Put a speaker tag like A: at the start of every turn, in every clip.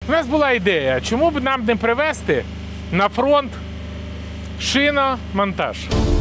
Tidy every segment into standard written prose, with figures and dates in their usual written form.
A: У нас була ідея, чому б нам не привезти на фронт шиномонтаж,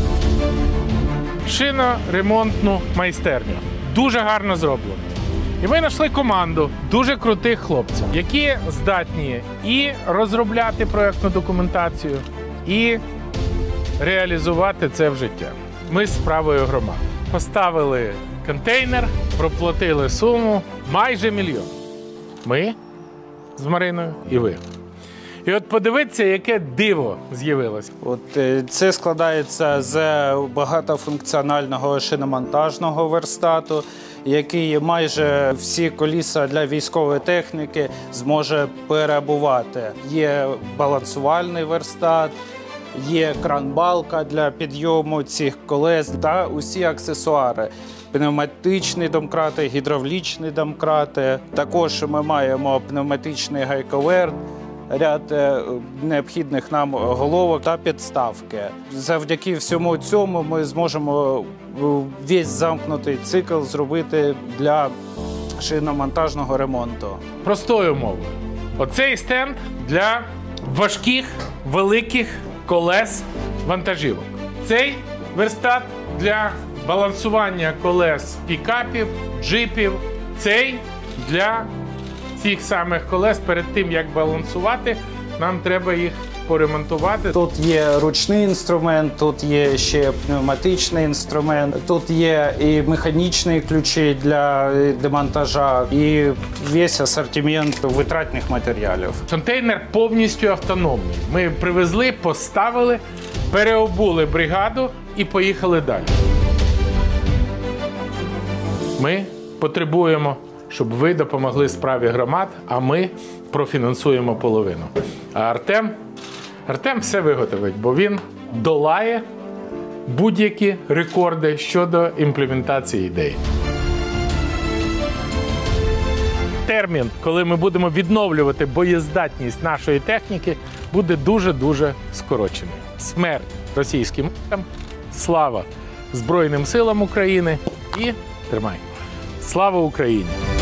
A: шиноремонтну майстерню. Дуже гарно зроблено. І ми знайшли команду дуже крутих хлопців, які здатні і розробляти проєктну документацію, і реалізувати це в життя. Ми з правою громади поставили контейнер, проплатили суму майже 1 мільйон. Ми з Мариною і ви. І от подивіться, яке диво з'явилося.
B: Це складається з багатофункціонального шиномонтажного верстату, який майже всі коліса для військової техніки зможе перебувати. Є балансувальний верстат, є кран-балка для підйому цих колес та усі аксесуари. Пневматичні домкрати, гідравлічні домкрати. Також ми маємо пневматичний гайковерт, ряд необхідних нам головок та підставки. Завдяки всьому цьому ми зможемо весь замкнутий цикл зробити для шиномонтажного ремонту.
A: Простою мовою. Оцей стенд для важких, великих колес вантажівок. Цей верстат для балансування колес пікапів, джипів. Цей для цих самих колес. Перед тим, як балансувати, нам треба їх поремонтувати.
B: Тут є ручний інструмент, тут є ще пневматичний інструмент, тут є і механічні ключі для демонтажа, і весь асортимент витратних матеріалів.
A: Контейнер повністю автономний. Ми привезли, поставили, переобули бригаду і поїхали далі. Ми потребуємо, щоб ви допомогли справі громад, а ми профінансуємо половину. А Артем все виготовить, бо він долає будь-які рекорди щодо імплементації ідей. Термін, коли ми будемо відновлювати боєздатність нашої техніки, буде дуже-дуже скорочений. Смерть російським м***ам, слава Збройним силам України і, тримай, слава Україні!